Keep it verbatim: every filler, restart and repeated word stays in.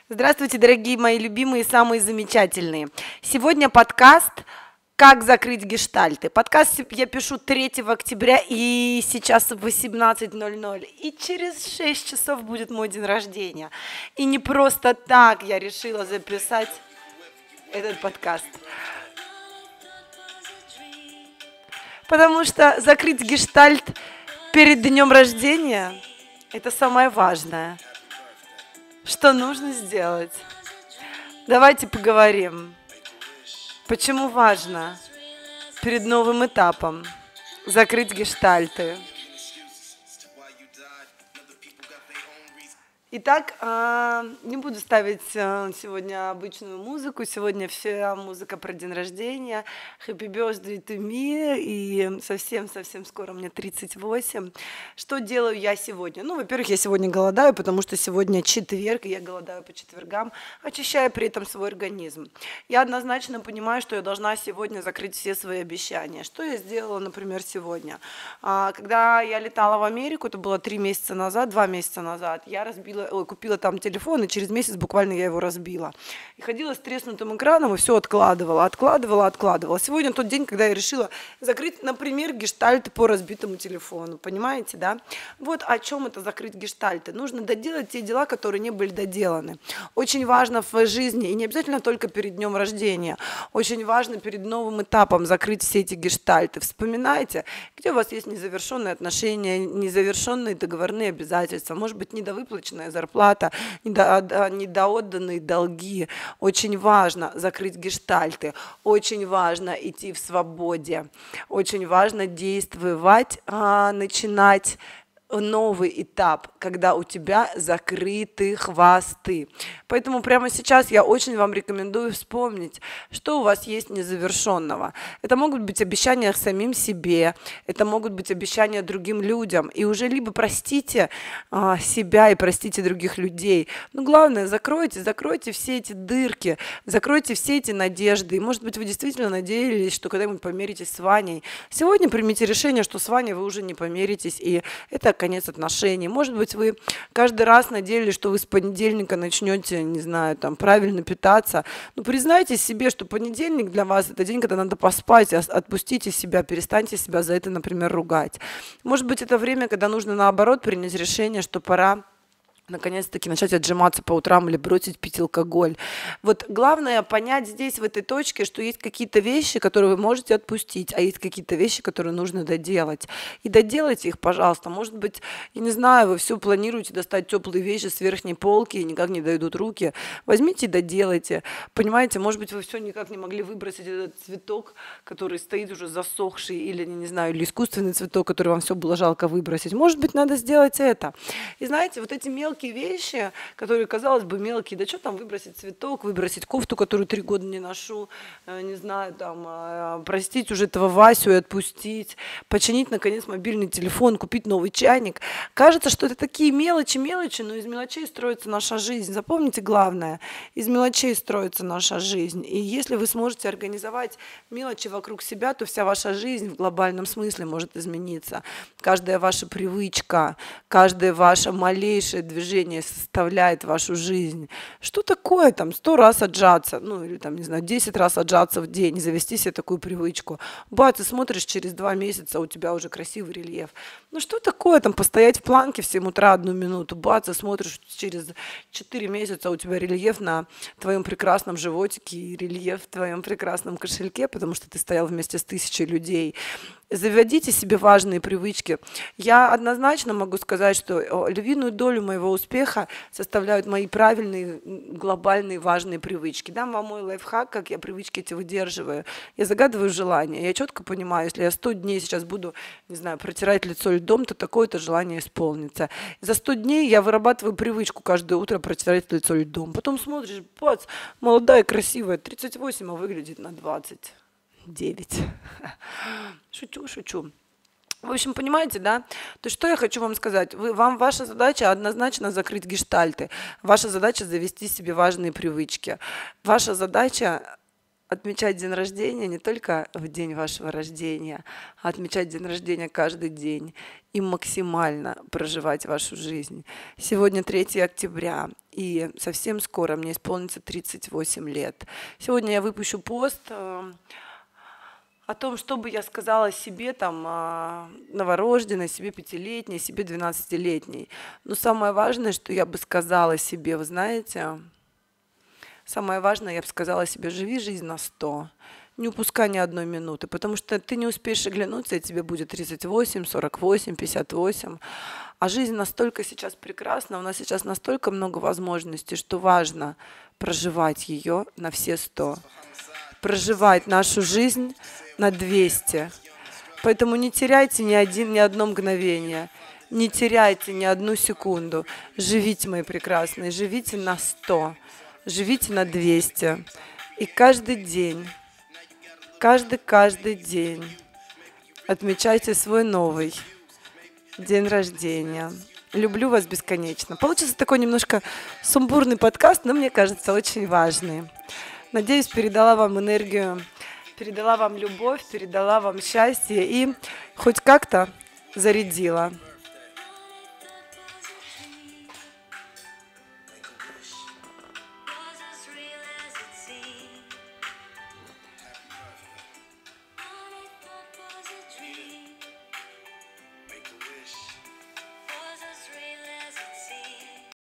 Здравствуйте, дорогие мои любимые, самые замечательные. Сегодня подкаст «Как закрыть гештальты». Подкаст я пишу третьего октября, и сейчас восемнадцать ноль ноль. И через шесть часов будет мой день рождения. И не просто так я решила записать этот подкаст. Потому что закрыть гештальт перед днем рождения – это самое важное. Что нужно сделать? Давайте поговорим. Почему важно перед новым этапом закрыть гештальты? Итак, не буду ставить сегодня обычную музыку. Сегодня вся музыка про день рождения. Happy birthday to me. И совсем-совсем скоро мне тридцать восемь. Что делаю я сегодня? Ну, во-первых, я сегодня голодаю, потому что сегодня четверг, и я голодаю по четвергам, очищая при этом свой организм. Я однозначно понимаю, что я должна сегодня закрыть все свои обещания. Что я сделала, например, сегодня? Когда я летала в Америку, это было три месяца назад, два месяца назад, я разбила Ой, купила там телефон, и через месяц буквально я его разбила. И ходила с треснутым экраном, и все откладывала, откладывала, откладывала. Сегодня тот день, когда я решила закрыть, например, гештальты по разбитому телефону. Понимаете, да? Вот о чем это закрыть гештальты. Нужно доделать те дела, которые не были доделаны. Очень важно в жизни, и не обязательно только перед днем рождения, очень важно перед новым этапом закрыть все эти гештальты. Вспоминайте, где у вас есть незавершенные отношения, незавершенные договорные обязательства, может быть, недовыплаченная зарплата, недо, недоотданные долги. Очень важно закрыть гештальты, очень важно идти в свободе, очень важно действовать, а, начинать новый этап, когда у тебя закрыты хвосты. Поэтому прямо сейчас я очень вам рекомендую вспомнить, что у вас есть незавершенного. Это могут быть обещания самим себе, это могут быть обещания другим людям. И уже либо простите а, себя и простите других людей. Но главное, закройте, закройте все эти дырки, закройте все эти надежды. И, может быть, вы действительно надеялись, что когда-нибудь помиритесь с Ваней. Сегодня примите решение, что с Ваней вы уже не помиритесь, и это конец отношений. Может быть, вы каждый раз надеялись, что вы с понедельника начнете, не знаю, там, правильно питаться. Но признайте себе, что понедельник для вас – это день, когда надо поспать, отпустите себя, перестаньте себя за это, например, ругать. Может быть, это время, когда нужно, наоборот, принять решение, что пора наконец-таки начать отжиматься по утрам или бросить пить алкоголь. Вот главное понять здесь, в этой точке, что есть какие-то вещи, которые вы можете отпустить, а есть какие-то вещи, которые нужно доделать. И доделайте их, пожалуйста. Может быть, я не знаю, вы все планируете достать теплые вещи с верхней полки, и никак не дойдут руки. Возьмите и доделайте. Понимаете, может быть, вы все никак не могли выбросить этот цветок, который стоит уже засохший, или, не знаю, или искусственный цветок, который вам все было жалко выбросить. Может быть, надо сделать это. И знаете, вот эти мелкие вещи, которые, казалось бы, мелкие, да что там выбросить цветок, выбросить кофту, которую три года не ношу, не знаю, там, простить уже этого Васю и отпустить, починить, наконец, мобильный телефон, купить новый чайник. Кажется, что это такие мелочи, мелочи, но из мелочей строится наша жизнь. Запомните главное, из мелочей строится наша жизнь. И если вы сможете организовать мелочи вокруг себя, то вся ваша жизнь в глобальном смысле может измениться. Каждая ваша привычка, каждое ваше малейшее движение составляет вашу жизнь. Что такое там сто раз отжаться, ну или там, не знаю, десять раз отжаться в день, завести себе такую привычку. Бац, и смотришь, через два месяца у тебя уже красивый рельеф. Ну что такое там постоять в планке в семь утра одну минуту, бац, и смотришь, через четыре месяца у тебя рельеф на твоем прекрасном животике и рельеф в твоем прекрасном кошельке, потому что ты стоял вместе с тысячей людей. Заведите себе важные привычки. Я однозначно могу сказать, что львиную долю моего успеха составляют мои правильные, глобальные, важные привычки. Дам вам мой лайфхак, как я привычки эти выдерживаю. Я загадываю желание. Я четко понимаю, если я сто дней сейчас буду, не знаю, протирать лицо льдом, то такое-то желание исполнится. За сто дней я вырабатываю привычку каждое утро протирать лицо льдом. Потом смотришь, бац, молодая, красивая, тридцать восемь, а выглядит на двадцать девять. Шучу, шучу. В общем, понимаете, да? То есть, что я хочу вам сказать? Вы, вам ваша задача однозначно закрыть гештальты. Ваша задача завести себе важные привычки. Ваша задача отмечать день рождения не только в день вашего рождения, а отмечать день рождения каждый день и максимально проживать вашу жизнь. Сегодня третьего октября, и совсем скоро мне исполнится тридцать восемь лет. Сегодня я выпущу пост э, о том, что бы я сказала себе там э, новорожденной, себе пятилетней, себе двенадцатилетней. Но самое важное, что я бы сказала себе, вы знаете... Самое важное, я бы сказала себе, живи жизнь на сто. Не упускай ни одной минуты, потому что ты не успеешь оглянуться, и тебе будет тридцать восемь, сорок восемь, пятьдесят восемь. А жизнь настолько сейчас прекрасна, у нас сейчас настолько много возможностей, что важно проживать ее на все сто. Проживать нашу жизнь на двести. Поэтому не теряйте ни, один, ни одно мгновение. Не теряйте ни одну секунду. Живите, мои прекрасные, живите на сто. Живите на двести. И каждый день, каждый-каждый день отмечайте свой новый день рождения. Люблю вас бесконечно. Получился такой немножко сумбурный подкаст, но мне кажется, очень важный. Надеюсь, передала вам энергию, передала вам любовь, передала вам счастье и хоть как-то зарядила.